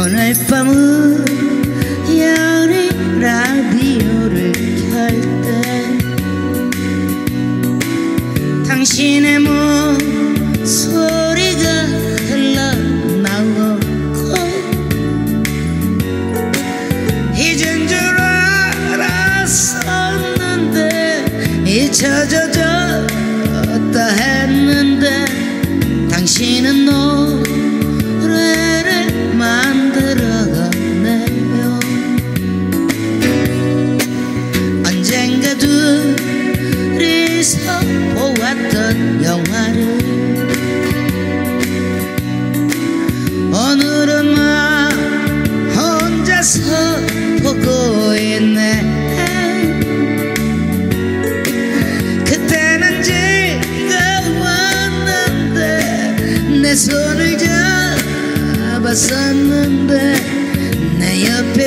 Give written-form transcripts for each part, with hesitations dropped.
오늘 밤은 연희 라디오를 켤 때 당신의 목소리가 흘러나오고 잊은 줄 알았었는데 잊혀졌다 했는데 당신은 노래를 만들어가네요. 언젠가 둘이서 보았던 영화를 오늘은 나 혼자서 보고 있네. 그때는 즐거웠는데 내 손을 잡았었는데 내 옆에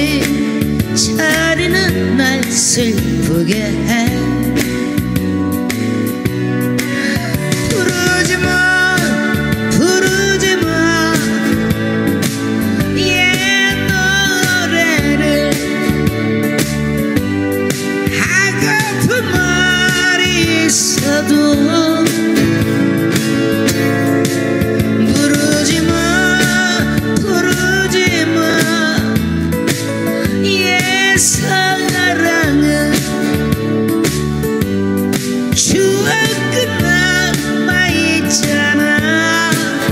빈자리는 날 슬프게 해. 부르지마 부르지마 옛 노래를 하고픈 말이 있어도 사랑은 추억은 남아있잖아.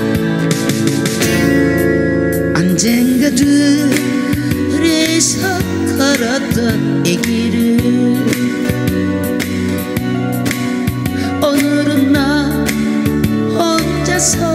언젠가 둘이서 걸었던 이 길을 오늘은 나 혼자서